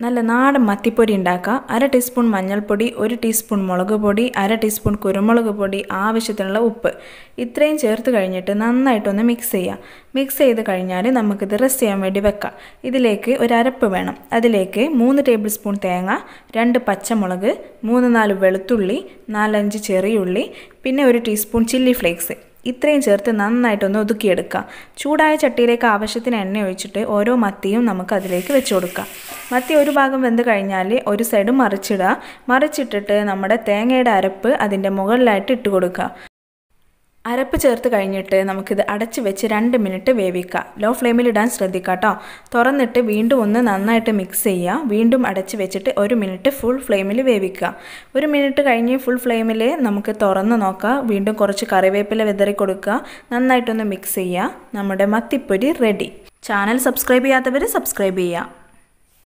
നല്ല നാടൻ മത്തിപ്പൊടി ഉണ്ടാക്കുക. 1/2 ടീസ്പൂൺ മഞ്ഞൾപ്പൊടി, 1 ടീസ്പൂൺ മുളക് പൊടി, 1/2 ടീസ്പൂൺ കുരുമുളക് പൊടി, ആവശ്യത്തിനുള്ള ഉപ്പ് ഇത്രയും ചേർത്ത് കഴിഞ്ഞിട്ട് നന്നായിട്ടൊന്ന് മിക്സ് ചെയ്യുക. മിക്സ് ചെയ്ത് കഴിഞ്ഞാൽ നമുക്കിത് റെസ്റ്റ് ചെയ്യാൻ വേണ്ടി വെക്കാം. ഇതിലേക്ക് ഒരു അരപ്പ് വേണം. അതിലേക്ക് 3 ടേബിൾ സ്പൂൺ തേങ്ങ, 2 പച്ചമുളക്, 3-4 വെളുത്തുള്ളി, 4-5 ചെറിയുള്ളി, പിന്നെ 1 ടീസ്പൂൺ ചില്ലി ഫ്ലേക്സ് ഇത്രയും ചേർത്ത് നന്നായിട്ടൊന്ന് ഒതുക്കിയെടുക്കുക. ചൂടായ ചട്ടിയിലേക്ക് ആവശ്യത്തിന് എണ്ണ ഒഴിച്ചിട്ട് ഓരോ മത്തിയും നമുക്ക് അതിലേക്ക് വെച്ച് കൊടുക്കാം. മത്തി ഒരു ഭാഗം വെന്ത് കഴിഞ്ഞാൽ ഒരു സൈഡ് മറിച്ചിടുക. മറിച്ചിട്ടിട്ട് നമ്മുടെ തേങ്ങയുടെ അരപ്പ് അതിൻ്റെ മുകളിലായിട്ട് ഇട്ട് കൊടുക്കുക. അരപ്പ് ചേർത്ത് കഴിഞ്ഞിട്ട് നമുക്കിത് അടച്ച് വെച്ച് 2 മിനിറ്റ് വേവിക്കാം. ലോ ഫ്ലെയിമിൽ ഇടാൻ ശ്രദ്ധിക്കുക കേട്ടോ. തുറന്നിട്ട് വീണ്ടും ഒന്ന് നന്നായിട്ട് മിക്സ് ചെയ്യുക. വീണ്ടും അടച്ച് വെച്ചിട്ട് 1 മിനിറ്റ് ഫുൾ ഫ്ലെയിമിൽ വേവിക്കുക. 1 മിനിറ്റ് കഴിഞ്ഞ് ഫുൾ ഫ്ലെയിമിൽ നമുക്ക് തുറന്ന് നോക്കാം. വീണ്ടും കുറച്ച് കറിവേപ്പില വിതറി കൊടുക്കുക. നന്നായിട്ടൊന്ന് മിക്സ് ചെയ്യുക. നമ്മുടെ മത്തിപ്പൊരി റെഡി. ചാനൽ സബ്സ്ക്രൈബ് ചെയ്യാത്തവർ സബ്സ്ക്രൈബ് ചെയ്യുക.